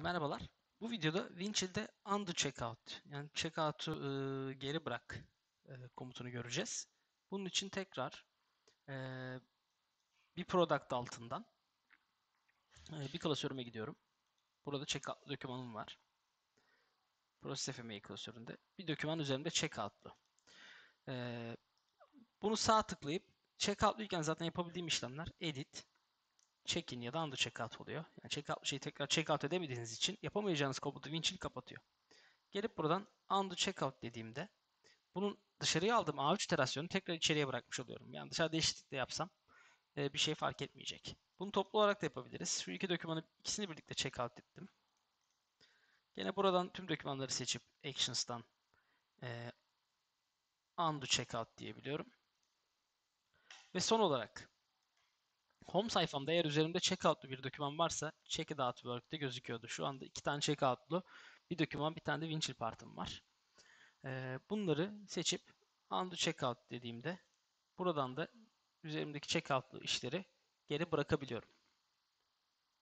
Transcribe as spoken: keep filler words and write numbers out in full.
Merhabalar. Bu videoda Winchill'de undo checkout yani checkout'u e, geri bırak e, komutunu göreceğiz. Bunun için tekrar e, bir product altından e, bir klasörüme gidiyorum. Burada checkout dokümanım var. Process F M A klasöründe bir doküman üzerinde checkout'lu. E, bunu sağ tıklayıp checkout'luyken zaten yapabildiğim işlemler edit, check-in ya da undo checkout oluyor. Yani checkout şeyi tekrar checkout edemediğiniz için yapamayacağınız komutu Winchill kapatıyor. Gelip buradan undo checkout dediğimde bunun dışarıya aldığım A üç iterasyonu tekrar içeriye bırakmış oluyorum. Yani dışarıda değişiklik de yapsam e, bir şey fark etmeyecek. Bunu toplu olarak da yapabiliriz. Şu iki dokümanı ikisini birlikte checkout ettim. Gene buradan tüm dokümanları seçip Actions'tan e, undo checkout diyebiliyorum. Ve son olarak home sayfamda eğer üzerimde checkout'lu bir doküman varsa check it out work'te gözüküyordu. Şu anda iki tane checkout'lu bir doküman, bir tane de Winchill partım var. E, bunları seçip undo checkout dediğimde buradan da üzerimdeki checkout'lu işleri geri bırakabiliyorum.